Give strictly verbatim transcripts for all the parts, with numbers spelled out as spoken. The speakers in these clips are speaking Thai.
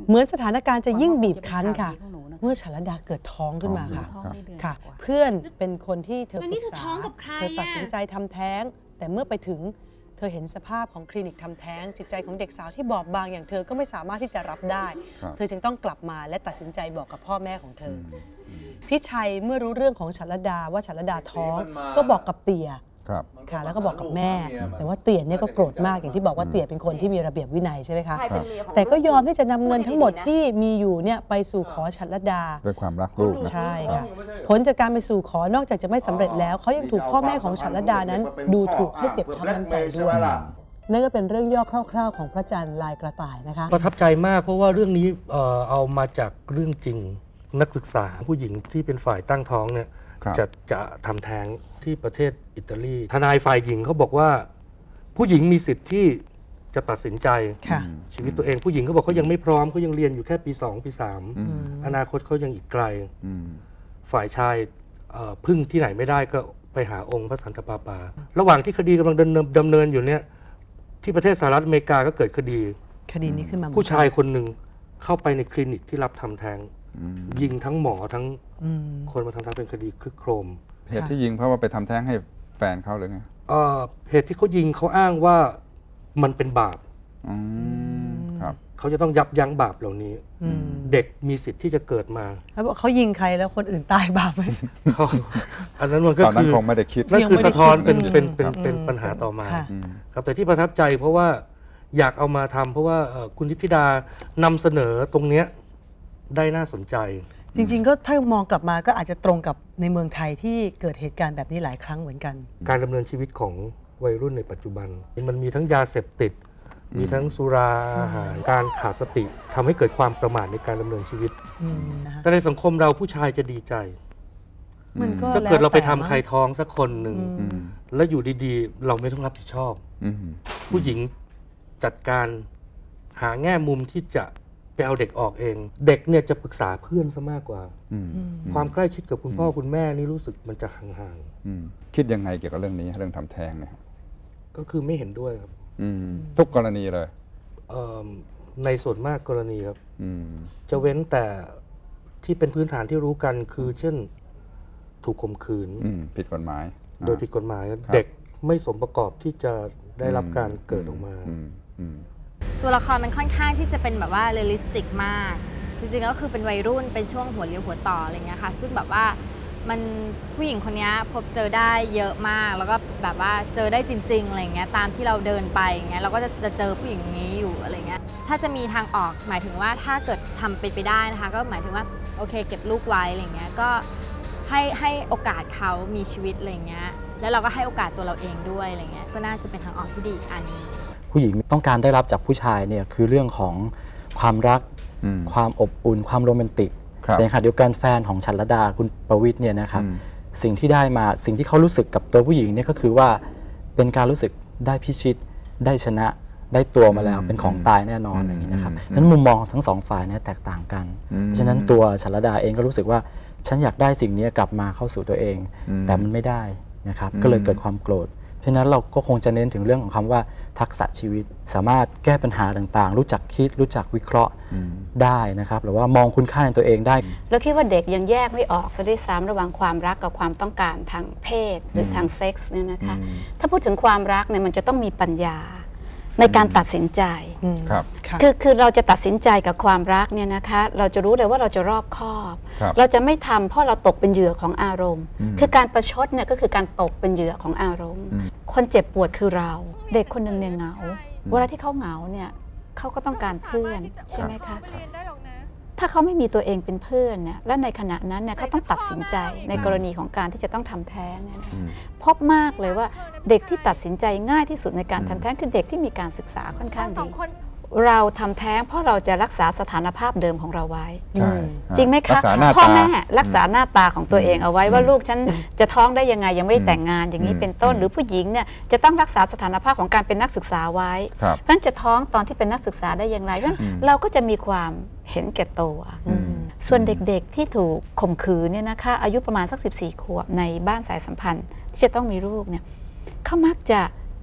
เหมือนสถานการณ์จะยิ่งบีบคั้นค่ะเมื่อชลดาเกิดท้องขึ้นมาค่ะค่ะเพื่อนเป็นคนที่เธอปรึกษาเธอตัดสินใจทำแท้งแต่เมื่อไปถึงเธอเห็นสภาพของคลินิกทำแท้งจิตใจของเด็กสาวที่บอบบางอย่างเธอก็ไม่สามารถที่จะรับได้เธอจึงต้องกลับมาและตัดสินใจบอกกับพ่อแม่ของเธอพี่ชัยเมื่อรู้เรื่องของชลดาว่าชลดาท้องก็บอกกับเตี่ยค่ะแล้วก็บอกกับแม่แต่ว่าเตี่ยเนี่ยก็โกรธมากอย่างที่บอกว่าเตี่ยเป็นคนที่มีระเบียบวินัยใช่ไหมคะแต่ก็ยอมที่จะนำเงินทั้งหมดที่มีอยู่เนี่ยไปสู่ขอชลดาด้วยความรักลูกใช่ค่ะผลจากการไปสู่ขอนอกจากจะไม่สำเร็จแล้วเขายังถูกพ่อแม่ของชลดานั้นดูถูกให้เจ็บช้ำน้ำใจด้วยนั่นก็เป็นเรื่องย่อคร่าวๆของพระจันทร์ลายกระต่ายนะคะประทับใจมากเพราะว่าเรื่องนี้เอ่อเอามาจากเรื่องจริงนักศึกษาผู้หญิงที่เป็นฝ่ายตั้งท้องเนี่ยจะจะทำแท้งที่ประเทศอิตาลีทนายฝ่ายหญิงเขาบอกว่าผู้หญิงมีสิทธิ์ที่จะตัดสินใจชีวิตตัวเองผู้หญิงเขาบอกเขายังไม่พร้อมเขายังเรียนอยู่แค่ปีสองปีสามอนาคตเขายังอีกไกลฝ่ายชายพึ่งที่ไหนไม่ได้ก็ไปหาองค์พระสันตะปาปาระหว่างที่คดีกำลังดำเนินดำเนินอยู่เนี่ยที่ประเทศสหรัฐอเมริกาก็เกิดคดีคดีนี้ขึ้นมาผู้ชายคนหนึ่งเข้าไปในคลินิกที่รับทำแท้งยิงทั้งหมอทั้งคนมาทำแท้งเป็นคดีคลึกโครมเหตุที่ยิงเพราะว่าไปทำแท้งให้แฟนเขาหรือไงเหตุที่เขายิงเขาอ้างว่ามันเป็นบาปเขาจะต้องยับยั้งบาปเหล่านี้เด็กมีสิทธิ์ที่จะเกิดมาแล้วบอกเขายิงใครแล้วคนอื่นตายบาปไหมเขาอันนั้นมันก็คือคงไม่ได้คิดนั่นคือสะท้อนเป็นเป็นเป็นเป็นปัญหาต่อมาครับแต่ที่ประทับใจเพราะว่าอยากเอามาทำเพราะว่าคุณทิพย์ดานำเสนอตรงเนี้ยได้น่าสนใจจริงๆก็ถ้ามองกลับมาก็อาจจะตรงกับในเมืองไทยที่เกิดเหตุการณ์แบบนี้หลายครั้งเหมือนกันการดำเนินชีวิตของวัยรุ่นในปัจจุบันมันมีทั้งยาเสพติดมีทั้งสุราอาหารการขาดสติทำให้เกิดความประมาทในการดำเนินชีวิตแต่ในสังคมเราผู้ชายจะดีใจถ้าเกิดเราไปทำใครท้องสักคนหนึ่งแล้วอยู่ดีๆเราไม่ต้องรับผิดชอบผู้หญิงจัดการหาแง่มุมที่จะไปเอาเด็กออกเองเด็กเนี่ยจะปรึกษาเพื่อนซะมากกว่าความใกล้ชิดกับคุณพ่อคุณแม่นี่รู้สึกมันจะห่างๆคิดยังไงเกี่ยวกับเรื่องนี้เรื่องทำแท้งเนี่ยก็คือไม่เห็นด้วยครับทุกกรณีเลยในส่วนมากกรณีครับจะเว้นแต่ที่เป็นพื้นฐานที่รู้กันคือเช่นถูกข่มขืนผิดกฎหมายโดยผิดกฎหมายเด็กไม่สมประกอบที่จะได้รับการเกิดออกมาตัวละครมันค่อนข้างที่จะเป็นแบบว่าเรียลลิสติกมากจริงๆก็คือเป็นวัยรุ่นเป็นช่วงหัวเลี้ยวหัวต่ออะไรเงี้ยค่ะซึ่งแบบว่ามันผู้หญิงคนนี้พบเจอได้เยอะมากแล้วก็แบบว่าเจอได้จริงๆอะไรเงี้ยตามที่เราเดินไปอย่างเงี้ยเราก็จะจะเจอผู้หญิงนี้อยู่อะไรเงี้ยถ้าจะมีทางออกหมายถึงว่าถ้าเกิดทำเป็นไปได้นะคะก็หมายถึงว่าโอเคเก็บลูกไว้อะไรเงี้ยก็ให้ให้โอกาสเขามีชีวิตอะไรเงี้ยแล้วเราก็ให้โอกาสตัวเราเองด้วยอะไรเงี้ยก็น่าจะเป็นทางออกที่ดีอีกอันนึงผู้หญิงต้องการได้รับจากผู้ชายเนี่ยคือเรื่องของความรักความอบอุ่นความโรแมนติกแต่ขณะเดียวกันแฟนของชลดาคุณประวิตรเนี่ยนะครับสิ่งที่ได้มาสิ่งที่เขารู้สึกกับตัวผู้หญิงเนี่ยก็คือว่าเป็นการรู้สึกได้พิชิตได้ชนะได้ตัวมาแล้วเป็นของตายแน่นอนอย่างนี้นะครับนั้นมุมมองทั้งสองฝ่ายเนี่ยแตกต่างกันเพราะฉะนั้นตัวชลดาเองก็รู้สึกว่าฉันอยากได้สิ่งนี้กลับมาเข้าสู่ตัวเองแต่มันไม่ได้นะครับก็เลยเกิดความโกรธเพราะฉะนั้นเราก็คงจะเน้นถึงเรื่องของคำว่าทักษะชีวิตสามารถแก้ปัญหาต่างๆรู้จักคิดรู้จักวิเคราะห์ได้นะครับหรือว่ามองคุณค่าในตัวเองได้แล้วคิดว่าเด็กยังแยกไม่ออกซะด้วยซ้ำระหว่างความรักกับความต้องการทางเพศหรือทางเซ็กส์เนี่ยนะคะถ้าพูดถึงความรักเนี่ยมันจะต้องมีปัญญาในการตัดสินใจคือคือเราจะตัดสินใจกับความรักเนี่ยนะคะเราจะรู้เลยว่าเราจะรอบคอบเราจะไม่ทำเพราะเราตกเป็นเหยื่อของอารมณ์คือการประชดเนี่ยก็คือการตกเป็นเหยื่อของอารมณ์คนเจ็บปวดคือเราเด็กคนหนึ่งเนี่ยเหงาเวลาที่เขาเหงาเนี่ยเขาก็ต้องการเพื่อนใช่ไหมคะถ้าเขาไม่มีตัวเองเป็นเพื่อนเนี่ยและในขณะนั้นเนี่ยเขาต้องตัดสินใจในกรณีของการที่จะต้องทำแท้งเนี่ยพบมากเลยว่าเด็กที่ตัดสินใจง่ายที่สุดในการทำแท้งคือเด็กที่มีการศึกษาค่อนข้างดีเราทำแท้งเพราะเราจะรักษาสถานภาพเดิมของเราไว้จริงไหมคะพ่อแม่รักษาหน้าตาของตัวเองเอาไว้ว่าลูกฉันจะท้องได้ยังไงยังไม่ได้แต่งงานอย่างนี้เป็นต้นหรือผู้หญิงเนี่ยจะต้องรักษาสถานภาพของการเป็นนักศึกษาไว้เพราะฉะนั้นจะท้องตอนที่เป็นนักศึกษาได้อย่างไรเพราะฉะนั้นเราก็จะมีความเห็นแก่ตัวส่วนเด็กๆที่ถูกข่มขืนเนี่ยนะคะอายุประมาณสักสิบสี่ขวบในบ้านสายสัมพันธ์ที่จะต้องมีลูกเนี่ยเขามักจะ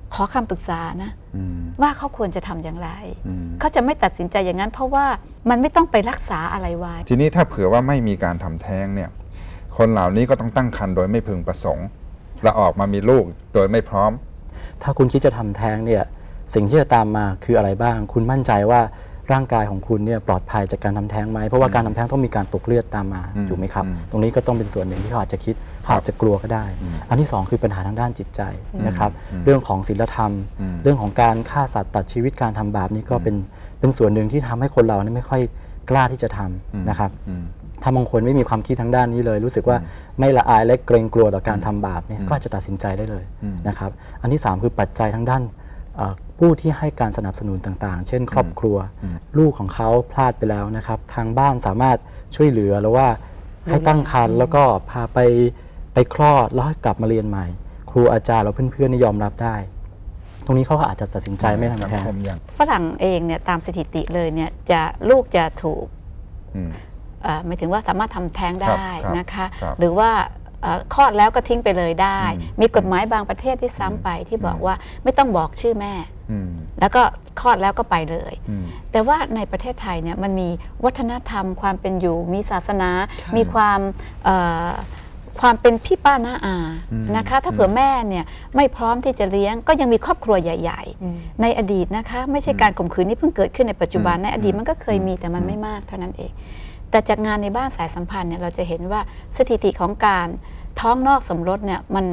ขอคำปรึกษานะว่าเขาควรจะทำอย่างไรเขาจะไม่ตัดสินใจอย่างนั้นเพราะว่ามันไม่ต้องไปรักษาอะไรไว้ทีนี้ถ้าเผื่อว่าไม่มีการทำแท้งเนี่ยคนเหล่านี้ก็ต้องตั้งครรภ์โดยไม่พึงประสงค์และออกมามีลูกโดยไม่พร้อมถ้าคุณคิดจะทำแท้งเนี่ยสิ่งที่จะตามมาคืออะไรบ้างคุณมั่นใจว่าร่างกายของคุณเนี่ยปลอดภัยจากการทำแท้งไหมเพราะว่าการทำแท้งต้องมีการตกเลือดตามมาถูกไหมครับตรงนี้ก็ต้องเป็นส่วนหนึ่งที่เขาอาจจะคิดเขาอาจจะกลัวก็ได้อันที่สองคือปัญหาทางด้านจิตใจนะครับเรื่องของศีลธรรมเรื่องของการฆ่าสัตว์ตัดชีวิตการทำบาปนี้ก็เป็นเป็นส่วนหนึ่งที่ทำให้คนเราไม่ค่อยกล้าที่จะทำนะครับถ้าบางคนไม่มีความคิดทางด้านนี้เลยรู้สึกว่าไม่ละอายและเกรงกลัวต่อการทำบาปเนี่ยก็จะตัดสินใจได้เลยนะครับอันที่สามคือปัจจัยทางด้านผู้ที่ให้การสนับสนุนต่างๆเช่นครอบครัวลูกของเขาพลาดไปแล้วนะครับทางบ้านสามารถช่วยเหลือหรือว่าให้ตั้งครรภ์แล้วก็พาไปไปคลอดแล้วให้กลับมาเรียนใหม่ครูอาจารย์แล้วเพื่อนๆนี่ยอมรับได้ตรงนี้เขาก็อาจจะตัดสินใจไม่ทำแท้งฝรั่งเองเนี่ยตามสถิติเลยเนี่ยจะลูกจะถูกหมายถึงว่าสามารถทำแท้งได้นะคะหรือว่าคลอดแล้วก็ทิ้งไปเลยได้มีกฎหมายบางประเทศที่ซ้ำไปที่บอกว่าไม่ต้องบอกชื่อแม่แล้วก็คลอดแล้วก็ไปเลยแต่ว่าในประเทศไทยเนี่ยมันมีวัฒนธรรมความเป็นอยู่มีศาสนามีความความเป็นพี่ป้าน้าอานะคะถ้าเผื่อแม่เนี่ยไม่พร้อมที่จะเลี้ยงก็ยังมีครอบครัวใหญ่ๆในอดีตนะคะไม่ใช่การข่มขืนนี่เพิ่งเกิดขึ้นในปัจจุบันในอดีตมันก็เคยมีแต่มันไม่มากเท่านั้นเองแต่จากงานในบ้านสายสัมพันธ์เนี่ยเราจะเห็นว่าสถิติของการท้องนอกสมรสเนี่ยมัน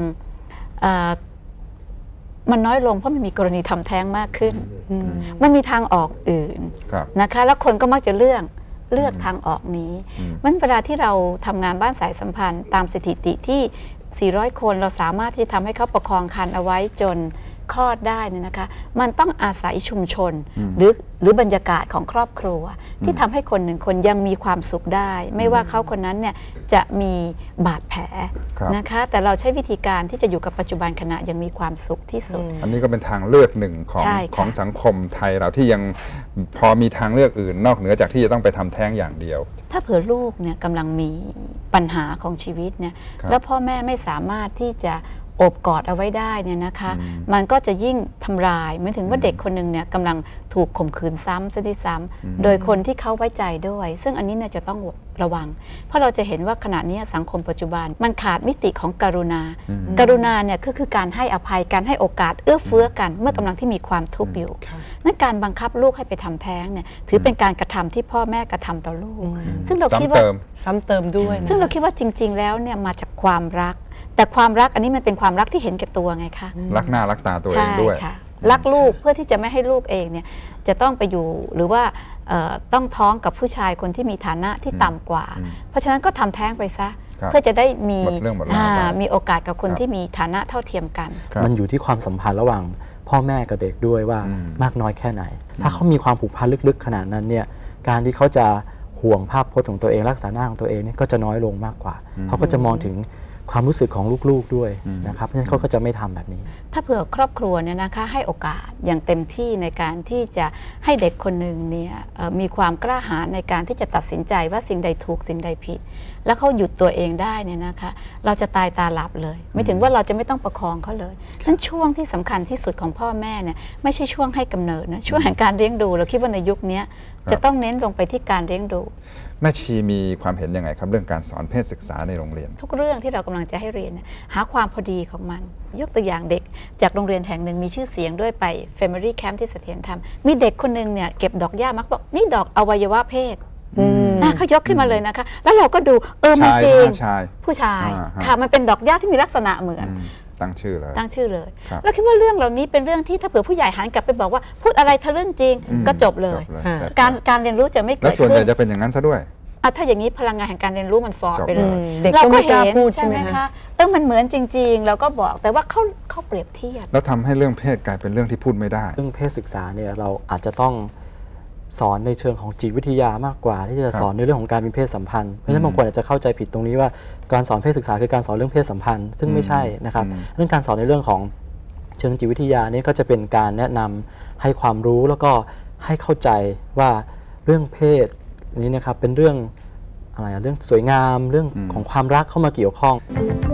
มันน้อยลงเพราะมันมีกรณีทำแท้งมากขึ้นมันมีทางออกอื่นนะคะแล้วคนก็มักจะเลือกเลือกทางออกนี้มันเวลาที่เราทำงานบ้านสายสัมพันธ์ตามสถิติที่สี่ร้อยคนเราสามารถที่จะทำให้เขาประคองครรภ์เอาไว้จนคลอดได้เนี่ยนะคะมันต้องอาศัยชุมชนหรือหรือบรรยากาศของครอบครัวที่ทำให้คนหนึ่งคนยังมีความสุขได้ไม่ว่าเขาคนนั้นเนี่ยจะมีบาดแผลนะคะแต่เราใช้วิธีการที่จะอยู่กับปัจจุบันขณะยังมีความสุขที่สุดอันนี้ก็เป็นทางเลือกหนึ่งของของสังคมไทยเราที่ยังพอมีทางเลือกอื่นนอกเหนือจากที่จะต้องไปทำแท้งอย่างเดียวถ้าเผื่อลูกเนี่ยกำลังมีปัญหาของชีวิตเนี่ยแล้วพ่อแม่ไม่สามารถที่จะโอบกอดเอาไว้ได้เนี่ยนะคะมันก็จะยิ่งทำลายเหมือนถึงว่าเด็กคนหนึ่งเนี่ยกำลังถูกข่มขืนซ้ำซะด้วยซ้ำโดยคนที่เขาไว้ใจด้วยซึ่งอันนี้เนี่ยจะต้องระวังเพราะเราจะเห็นว่าขณะนี้สังคมปัจจุบันมันขาดมิติของกรุณาการุณาเนี่ยก็คือการให้อภัยการให้โอกาสเอื้อเฟื้อกันเมื่อกำลังที่มีความทุกข์อยู่นั่นการบังคับลูกให้ไปทำแท้งเนี่ยถือเป็นการกระทำที่พ่อแม่กระทำต่อลูกซึ่งเราคิดว่าซ้ำเติมด้วยซึ่งเราคิดว่าจริงๆแล้วเนี่ยมาจากความรักแต่ความรักอันนี้มันเป็นความรักที่เห็นแก่ตัวไงคะรักหน้ารักตาตัวเองด้วยรักลูกเพื่อที่จะไม่ให้ลูกเองเนี่ยจะต้องไปอยู่หรือว่าต้องท้องกับผู้ชายคนที่มีฐานะที่ต่ำกว่าเพราะฉะนั้นก็ทำแท้งไปซะเพื่อจะได้มีมีโอกาสกับคนที่มีฐานะเท่าเทียมกันมันอยู่ที่ความสัมพันธ์ระหว่างพ่อแม่กับเด็กด้วยว่ามากน้อยแค่ไหนถ้าเขามีความผูกพันลึกๆขนาดนั้นเนี่ยการที่เขาจะห่วงภาพพจน์ของตัวเองรักษาหน้าของตัวเองเนี่ยก็จะน้อยลงมากกว่าเขาก็จะมองถึงความรู้สึกของลูกๆด้วยนะครับเพราะฉะนั้นเขาก็จะไม่ทำแบบนี้ถ้าเผื่อครอบครัวเนี่ยนะคะให้โอกาสอย่างเต็มที่ในการที่จะให้เด็กคนหนึ่งเนี่ยมีความกล้าหาญในการที่จะตัดสินใจว่าสิ่งใดถูกสิ่งใดผิดแล้วเขาหยุดตัวเองได้เนี่ยนะคะเราจะตายตาหลับเลยไม่ถึงว่าเราจะไม่ต้องประคองเขาเลยนั้นช่วงที่สำคัญที่สุดของพ่อแม่เนี่ยไม่ใช่ช่วงให้กำเนิดนะช่วงแห่งการเลี้ยงดูเราคิดว่าในยุคนี้จะต้องเน้นลงไปที่การเลี้ยงดูแม่ชีมีความเห็นยังไงครับเรื่องการสอนเพศศึกษาในโรงเรียนทุกเรื่องที่เรากำลังจะให้เรียนหาความพอดีของมันยกตัวอย่างเด็กจากโรงเรียนแห่งหนึ่งมีชื่อเสียงด้วยไป Family Camp ที่เสถียรธรรมมีเด็กคนหนึ่งเนี่ยเก็บดอกหญ้ามักบอกนี่ดอกอวัยวะเพศเขายกขึ้นมาเลยนะคะแล้วเราก็ดูเออมันจริงผู้ชายค่ะมันเป็นดอกหญ้าที่มีลักษณะเหมือนตั้งชื่อเลยตั้งชื่อเลยแล้วคิดว่าเรื่องเหล่านี้เป็นเรื่องที่ถ้าเผื่อผู้ใหญ่หันกลับไปบอกว่าพูดอะไรทะลึ่งจริงก็จบเลยการการเรียนรู้จะไม่เกิดขึ้นและส่วนใหญ่จะเป็นอย่างนั้นซะด้วยถ้าอย่างนี้พลังงานแห่งการเรียนรู้มันฟอร์ไปเลยเด็กก็ไม่กล้าพูดใช่ไหมคะเออมันเหมือนจริงๆเราก็บอกแต่ว่าเขาเขาเปรียบเทียบแล้วทำให้เรื่องเพศกลายเป็นเรื่องที่พูดไม่ได้เรื่องเพศศึกษาเนี่ยเราอาจจะต้องสอนในเชิงของจิตวิทยามากกว่าที่จะสอนในเรื่องของการมีเพศสัมพันธ์เพราะฉะนั้นบางคนอาจจะเข้าใจผิดตรงนี้ว่าการสอนเพศศึกษาคือการสอนเรื่องเพศสัมพันธ์ซึ่งไม่ใช่นะครับเรื่องการสอนในเรื่องของเชิงจิตวิทยานี่ก็จะเป็นการแนะนำให้ความรู้แล้วก็ให้เข้าใจว่าเรื่องเพศนี้นะครับเป็นเรื่องอะไรเรื่องสวยงามเรื่องของความรักเข้ามาเกี่ยวข้อง